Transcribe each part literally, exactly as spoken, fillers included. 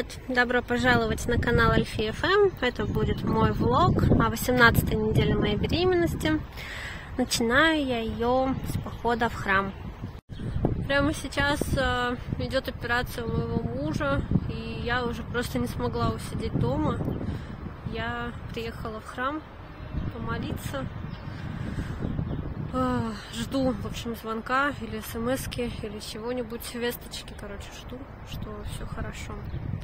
привет! Добро пожаловать на канал Альфи эф эм. Это будет мой влог о восемнадцатой неделе моей беременности. Начинаю я ее с похода в храм. Прямо сейчас э, идет операция у моего мужа, и я уже просто не смогла усидеть дома. Я приехала в храм помолиться. Э, жду, в общем, звонка или смс-ки, или чего-нибудь, весточки, короче, жду, что все хорошо.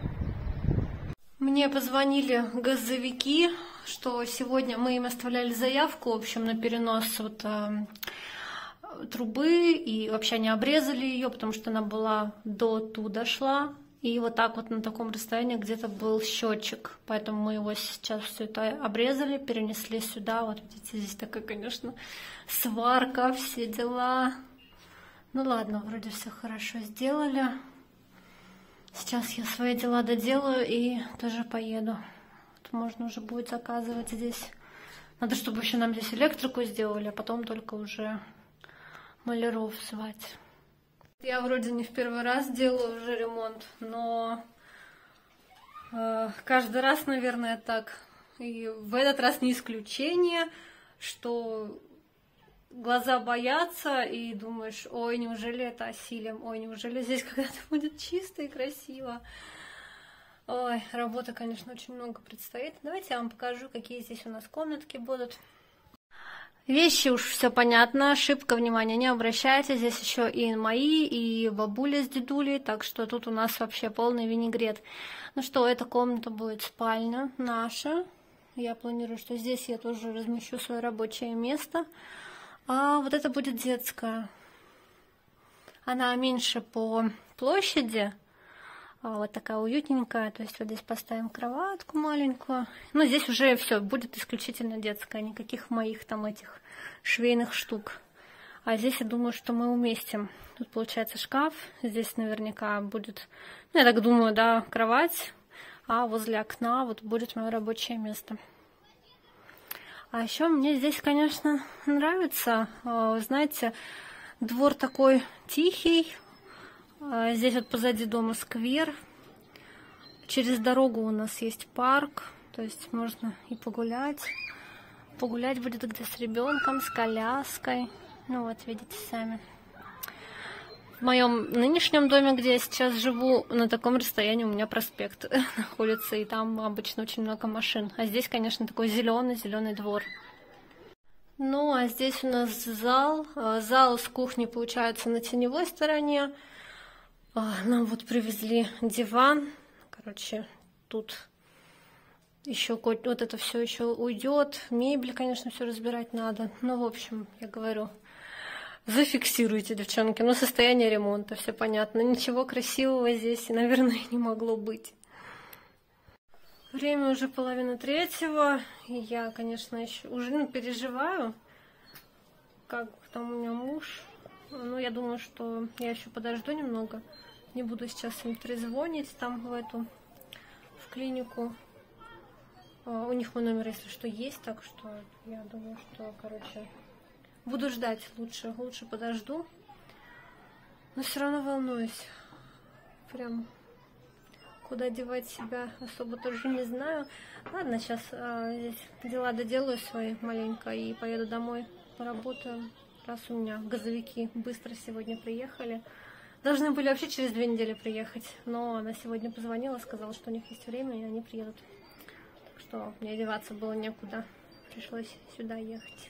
Мне позвонили газовики, что сегодня мы им оставляли заявку, в общем, на перенос вот, э, трубы, и вообще они обрезали ее, потому что она была до туда шла, и вот так вот на таком расстоянии где-то был счетчик, поэтому мы его сейчас все это обрезали, перенесли сюда. Вот видите, здесь такая, конечно, сварка, все дела. Ну ладно, вроде все хорошо сделали. Сейчас я свои дела доделаю и тоже поеду. Вот можно уже будет заказывать здесь. Надо, чтобы еще нам здесь электрику сделали, а потом только уже маляров звать. Я вроде не в первый раз делаю уже ремонт, но э, каждый раз, наверное, так. И в этот раз не исключение, что глаза боятся, и думаешь, ой, неужели это осилим, ой, неужели здесь когда-то будет чисто и красиво. Ой, работы, конечно, очень много предстоит. Давайте я вам покажу, какие здесь у нас комнатки будут. Вещи уж все понятно, шибко внимания не обращайте. Здесь еще и мои, и бабуля с дедулей, так что тут у нас вообще полный винегрет. Ну что, эта комната будет спальня наша. Я планирую, что здесь я тоже размещу свое рабочее место. А вот это будет детская. Она меньше по площади. Вот такая уютненькая. То есть вот здесь поставим кроватку маленькую. Но здесь уже все будет исключительно детская. Никаких моих там этих швейных штук. А здесь я думаю, что мы уместим. Тут получается шкаф. Здесь наверняка будет, ну я так думаю, да, кровать. А возле окна вот будет мое рабочее место. А еще мне здесь, конечно, нравится. Знаете, двор такой тихий. Здесь вот позади дома сквер. Через дорогу у нас есть парк. То есть можно и погулять. Погулять будет где с ребенком, с коляской. Ну вот, видите сами. В моем нынешнем доме, где я сейчас живу, на таком расстоянии у меня проспект находится. И там обычно очень много машин. А здесь, конечно, такой зеленый-зеленый двор. Ну, а здесь у нас зал. Зал с кухней получается на теневой стороне. Нам вот привезли диван. Короче, тут еще вот это все еще уйдет. Мебель, конечно, все разбирать надо. Ну, в общем, я говорю, зафиксируйте, девчонки. Ну, состояние ремонта, все понятно. Ничего красивого здесь, наверное, не могло быть. Время уже половина третьего. И я, конечно, еще уже ну, переживаю, как там у меня муж. Ну, я думаю, что я еще подожду немного. Не буду сейчас им трезвонить там в эту, в клинику. У них мой номер, если что, есть, так что я думаю, что, короче, буду ждать лучше, лучше подожду. Но все равно волнуюсь. Прям куда девать себя особо тоже не знаю. Ладно, сейчас а, здесь дела доделаю свои маленько и поеду домой, поработаю. Раз у меня газовики быстро сегодня приехали. Должны были вообще через две недели приехать, но она сегодня позвонила, сказала, что у них есть время, и они приедут. Так что мне деваться было некуда, пришлось сюда ехать.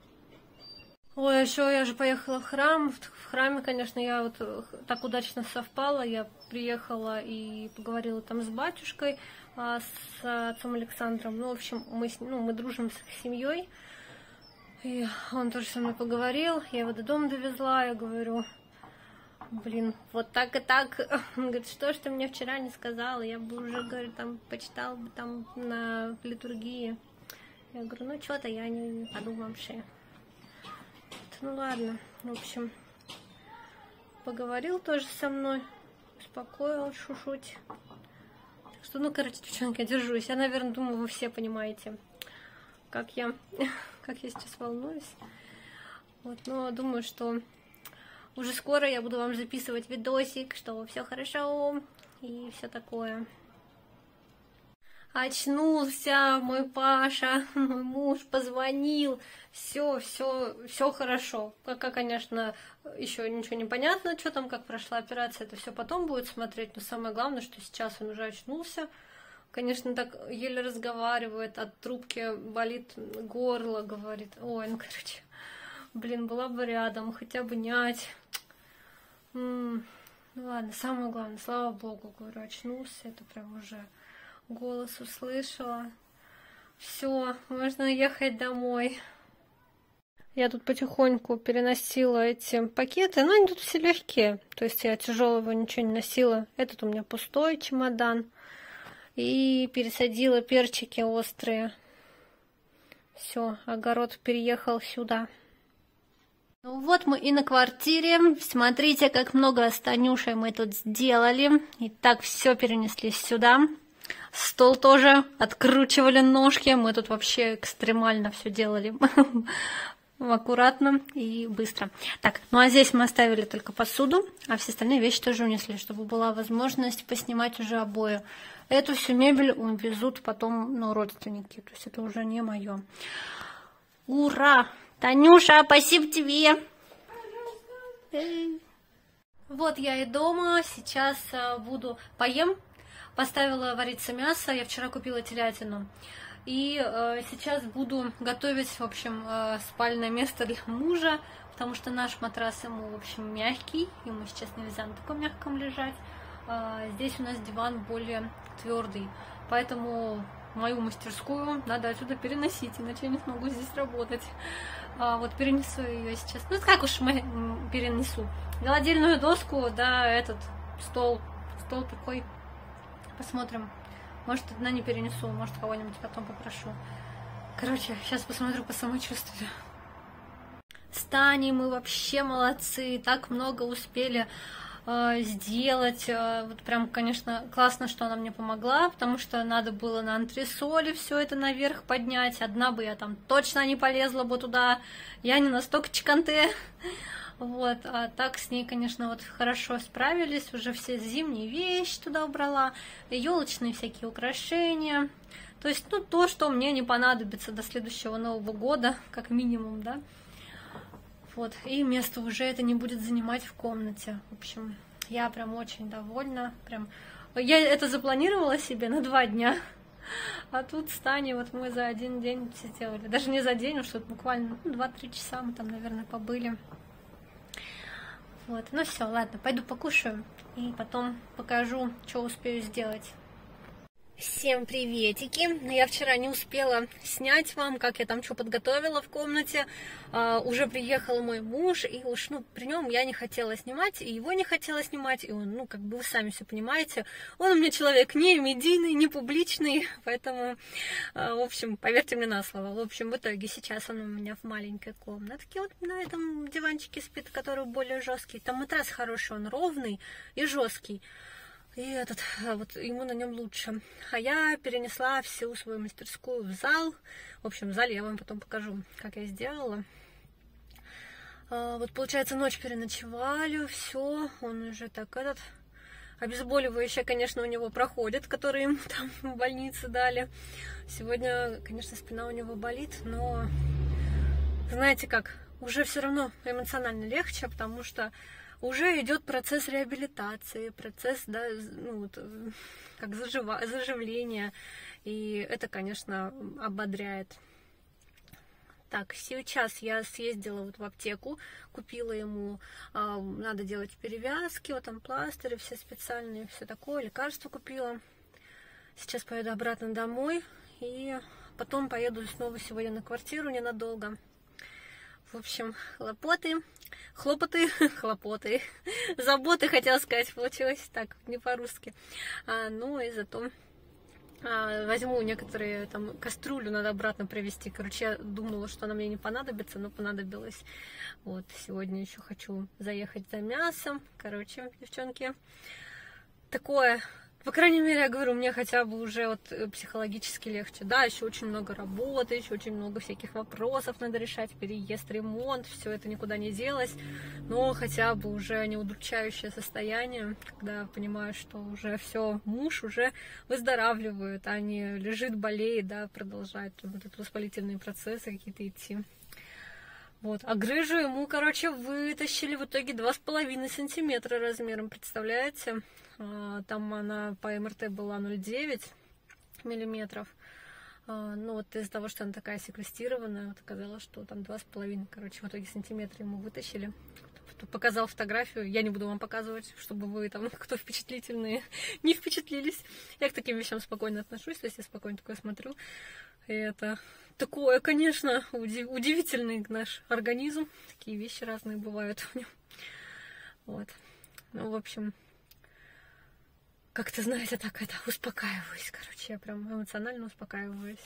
Ой, еще я же поехала в храм. В храме, конечно, я вот так удачно совпала. Я приехала и поговорила там с батюшкой, с отцом Александром. Ну, в общем, мы, ну, мы дружим с их семьей. И он тоже со мной поговорил. Я его до дома довезла, я говорю... Блин, вот так и так. Он говорит, что ж ты мне вчера не сказала? Я бы уже, говорит, там почитала бы там на литургии. Я говорю, ну что-то я не подумала вообще. Ну ладно, в общем, поговорил тоже со мной, успокоил чуть-чуть. Так что, ну, короче, девчонки, я держусь. Я, наверное, думаю, вы все понимаете, как я, как я сейчас волнуюсь. Вот, но думаю, что уже скоро я буду вам записывать видосик, что все хорошо и все такое. Очнулся мой Паша, мой муж позвонил. Все, все, все хорошо. Пока, конечно, еще ничего не понятно, что там, как прошла операция, это все потом будет смотреть. Но самое главное, что сейчас он уже очнулся. Конечно, так еле разговаривает, от трубки болит горло, говорит. Ой, ну короче, блин, была бы рядом, хотя бы нять. М-м, ну ладно, самое главное, слава богу, говорю, очнулся, это прям уже голос услышала. Все, можно ехать домой. Я тут потихоньку переносила эти пакеты, но они тут все легкие, то есть я тяжелого ничего не носила. Этот у меня пустой чемодан. И пересадила перчики острые. Все, огород переехал сюда. Ну вот мы и на квартире. Смотрите, как много с Танюшей мы тут сделали. И так все перенесли сюда. Стол тоже откручивали ножки. Мы тут вообще экстремально все делали. Аккуратно и быстро. Так, ну а здесь мы оставили только посуду, а все остальные вещи тоже унесли, чтобы была возможность поснимать уже обои. Эту всю мебель увезут потом, ну, родственники, то есть это уже не мое. Ура! Танюша, спасибо тебе! Вот я и дома, сейчас буду поем. Поставила вариться мясо, я вчера купила телятину. И э, сейчас буду готовить, в общем, э, спальное место для мужа, потому что наш матрас ему, в общем, мягкий, ему сейчас нельзя на таком мягком лежать. Э, здесь у нас диван более твердый, поэтому мою мастерскую надо отсюда переносить, иначе я не смогу здесь работать. А, вот перенесу ее сейчас. Ну, как уж мы перенесу. Гладильную доску, да, этот стол, стол такой. Посмотрим. Может, одна не перенесу, может, кого-нибудь потом попрошу. Короче, сейчас посмотрю по самочувствию. С Таней мы вообще молодцы, так много успели э, сделать. Э, вот прям, конечно, классно, что она мне помогла, потому что надо было на антресоли все это наверх поднять. Одна бы я там точно не полезла бы туда. Я не настолько чеканте. Вот, а так с ней, конечно, вот хорошо справились, уже все зимние вещи туда убрала, елочные всякие украшения, то есть, ну, то, что мне не понадобится до следующего Нового года, как минимум, да, вот, и место уже это не будет занимать в комнате, в общем, я прям очень довольна, прям, я это запланировала себе на два дня, а тут с Таней вот мы за один день все сделали, даже не за день, а что-то буквально ну, два-три часа мы там, наверное, побыли. Вот, ну все, ладно, пойду покушаю и потом покажу, что успею сделать. Всем приветики! Я вчера не успела снять вам, как я там что подготовила в комнате. А, уже приехал мой муж, и уж, ну, при нем я не хотела снимать, и его не хотела снимать, и он, ну, как бы вы сами все понимаете, он у меня человек не медийный, не публичный, поэтому, а, в общем, поверьте мне на слово. В общем, в итоге сейчас он у меня в маленькой комнатке, вот на этом диванчике спит, который более жесткий. Там матрас хороший, он ровный и жесткий. И этот, вот ему на нем лучше. А я перенесла всю свою мастерскую в зал. В общем, в зале я вам потом покажу, как я сделала. А, вот, получается, ночь переночевали, все, он уже так этот... Обезболивающее, конечно, у него проходит, которые ему там в больнице дали. Сегодня, конечно, спина у него болит, но, знаете как, уже все равно эмоционально легче, потому что уже идет процесс реабилитации, процесс, да, ну, вот, как зажива, заживления, и это, конечно, ободряет. Так, сейчас я съездила вот в аптеку, купила ему, э, надо делать перевязки, вот там пластыри все специальные, все такое, лекарства купила. Сейчас поеду обратно домой, и потом поеду снова сегодня на квартиру ненадолго. В общем, хлопоты, хлопоты, хлопоты, заботы, хотела сказать, получилось так, не по-русски. А, ну и зато а, возьму некоторые, там, кастрюлю надо обратно привезти. Короче, я думала, что она мне не понадобится, но понадобилась. Вот, сегодня еще хочу заехать за мясом. Короче, девчонки, такое По крайней мере, я говорю, мне хотя бы уже вот психологически легче. Да, еще очень много работы, еще очень много всяких вопросов надо решать, переезд, ремонт, все это никуда не делось. Но хотя бы уже не удручающее состояние, когда понимаю, что уже все, муж уже выздоравливает, а не лежит, болеет, да, продолжает вот эти воспалительные процессы какие-то идти. Вот. А грыжу ему, короче, вытащили в итоге два с половиной сантиметра размером, представляете? Там она по эм эр тэ была ноль целых девять миллиметров. Ну вот из-за того, что она такая секвестированная, вот оказалось, что там два с половиной, короче, в итоге сантиметра ему вытащили. Кто показал фотографию, я не буду вам показывать, чтобы вы там, кто впечатлительные, не впечатлились. Я к таким вещам спокойно отношусь, то есть я спокойно такое смотрю. И это такое, конечно, удив... удивительный наш организм. Такие вещи разные бывают в нем. Вот. Ну, в общем, как-то, знаете, так это успокаиваюсь. Короче, я прям эмоционально успокаиваюсь.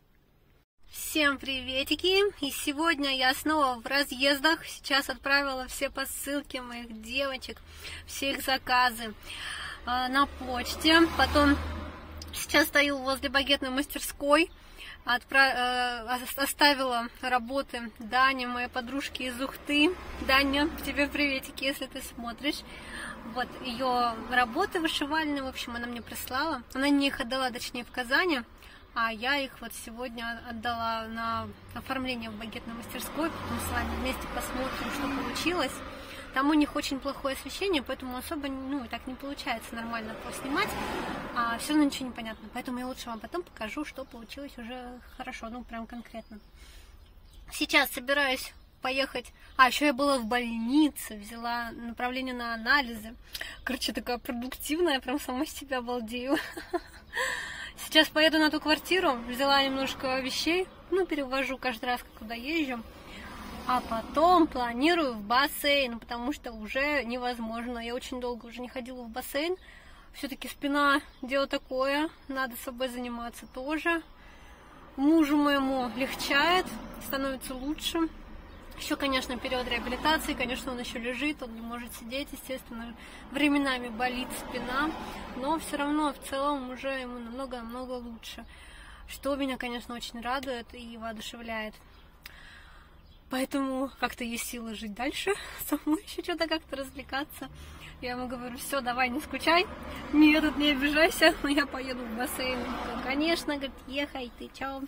Всем приветики! И сегодня я снова в разъездах. Сейчас отправила все посылки моих девочек, все их заказы э, на почте. Потом сейчас стою возле багетной мастерской. Отправ... Э, оставила работы Дане, моей подружке из Ухты. Даня, тебе приветики, если ты смотришь. Вот ее работы вышивальные, в общем, она мне прислала. Она мне их отдала, точнее, в Казани. А я их вот сегодня отдала на оформление в багетной мастерской. Потом с вами вместе посмотрим, что получилось. Там у них очень плохое освещение, поэтому особо, ну, так не получается нормально поснимать. А все равно ничего не понятно. Поэтому я лучше вам потом покажу, что получилось уже хорошо, ну, прям конкретно. Сейчас собираюсь поехать. А, еще я была в больнице, взяла направление на анализы. Короче, такая продуктивная, прям сама с себя балдею. Сейчас поеду на ту квартиру, взяла немножко вещей, ну, перевожу каждый раз, куда езжу. А потом планирую в бассейн, потому что уже невозможно. Я очень долго уже не ходила в бассейн. Все-таки спина дело такое, надо собой заниматься тоже. Мужу моему легчает, становится лучше. Еще, конечно, период реабилитации, конечно, он еще лежит, он не может сидеть, естественно, временами болит спина, но все равно в целом уже ему намного-намного лучше, что меня, конечно, очень радует и воодушевляет. Поэтому как-то есть силы жить дальше, самой еще что-то как-то развлекаться. Я ему говорю, все, давай, не скучай, нет, тут не обижайся, я поеду в бассейн. Конечно, говорит, ехай, ты чё?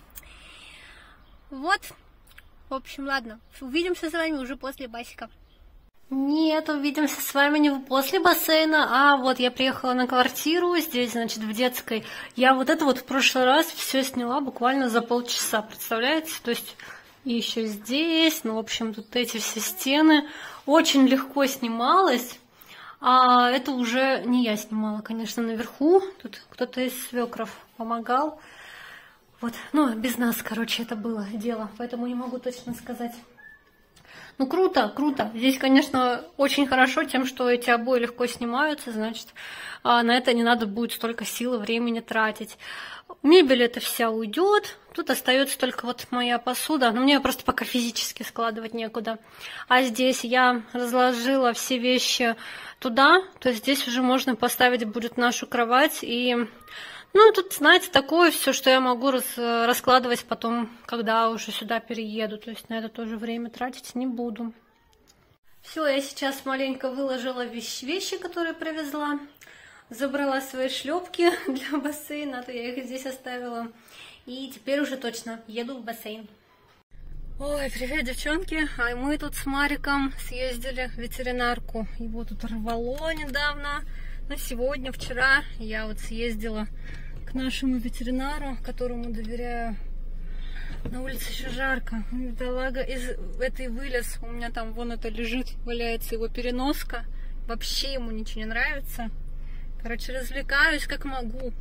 Вот. В общем, ладно, увидимся с вами уже после басика. Нет, увидимся с вами не после бассейна, а вот я приехала на квартиру, здесь, значит, в детской. Я вот это вот в прошлый раз все сняла буквально за полчаса, представляете? То есть и еще здесь, ну, в общем, тут эти все стены. Очень легко снималось, а это уже не я снимала, конечно, наверху. Тут кто-то из свекров помогал. Вот, ну, без нас, короче, это было дело, поэтому не могу точно сказать. Ну, круто, круто. Здесь, конечно, очень хорошо тем, что эти обои легко снимаются, значит, на это не надо будет столько сил и времени тратить. Мебель эта вся уйдет, тут остается только вот моя посуда, но мне просто пока физически складывать некуда. А здесь я разложила все вещи туда, то есть здесь уже можно поставить будет нашу кровать и... Ну, тут, знаете, такое все, что я могу рас, раскладывать потом, когда уже сюда перееду. То есть на это тоже время тратить не буду. Все, я сейчас маленько выложила вещи, вещи, которые привезла. Забрала свои шлепки для бассейна, а то я их здесь оставила. И теперь уже точно еду в бассейн. Ой, привет, девчонки. А мы тут с Мариком съездили в ветеринарку. Его тут рвало недавно. Но сегодня, вчера я вот съездила к нашему ветеринару, которому доверяю. На улице еще жарко. Бедолага из этой вылез. У меня там вон это лежит, валяется его переноска. Вообще ему ничего не нравится. Короче, развлекаюсь как могу.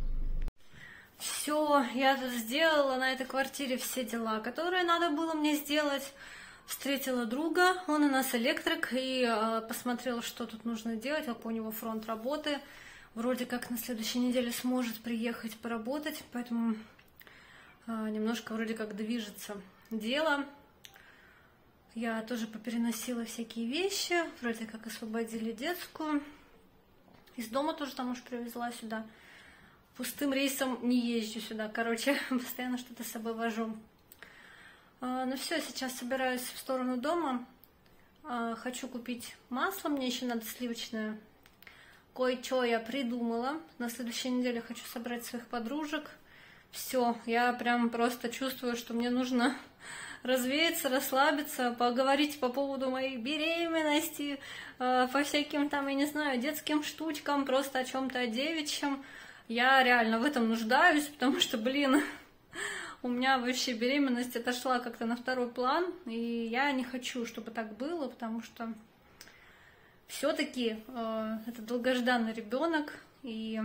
Все, я тут сделала на этой квартире все дела, которые надо было мне сделать. Встретила друга, он у нас электрик, и э, посмотрела, что тут нужно делать, как у него фронт работы. Вроде как на следующей неделе сможет приехать поработать, поэтому э, немножко вроде как движется дело. Я тоже попереносила всякие вещи, вроде как освободили детскую. из дома тоже там уж привезла сюда. Пустым рейсом не езжу сюда, короче, постоянно что-то с собой вожу. Ну все, сейчас собираюсь в сторону дома. Хочу купить масло, мне еще надо сливочное. Кое-что я придумала. На следующей неделе хочу собрать своих подружек. Все, я прям просто чувствую, что мне нужно развеяться, расслабиться, поговорить по поводу моей беременности, по всяким там, я не знаю, детским штучкам, просто о чем-то о девичьем. Я реально в этом нуждаюсь, потому что, блин, у меня вообще беременность отошла как-то на второй план, и я не хочу, чтобы так было, потому что все-таки э, это долгожданный ребенок, и,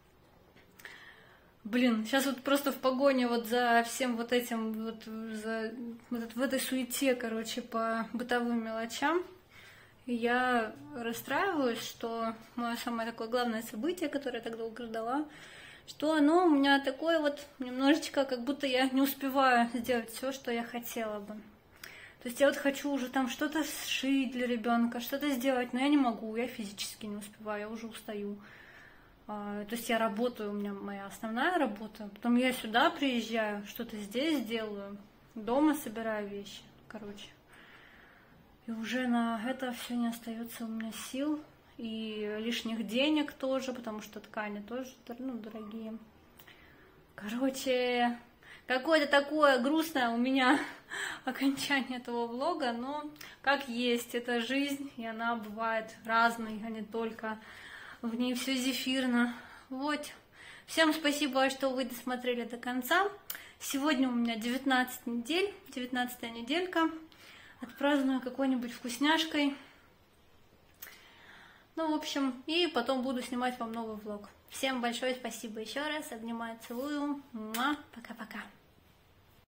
блин, сейчас вот просто в погоне вот за всем вот этим, вот, за, вот в этой суете, короче, по бытовым мелочам, я расстраиваюсь, что мое самое такое главное событие, которое я так долго ждала, что оно у меня такое вот немножечко, как будто я не успеваю сделать все, что я хотела бы. То есть я вот хочу уже там что-то сшить для ребенка, что-то сделать, но я не могу, я физически не успеваю, я уже устаю. А, то есть я работаю, у меня моя основная работа, потом я сюда приезжаю, что-то здесь делаю, дома собираю вещи, короче. И уже на это все не остается у меня сил. И лишних денег тоже, потому что ткани тоже, ну, дорогие. Короче, какое-то такое грустное у меня окончание этого влога, но как есть, это жизнь, и она бывает разной, а не только в ней все зефирно. Вот. Всем спасибо, что вы досмотрели до конца. Сегодня у меня девятнадцать недель, девятнадцатая неделька. Отпраздную какой-нибудь вкусняшкой. Ну, в общем, и потом буду снимать вам новый влог. Всем большое спасибо еще раз. Обнимаю, целую. Муа.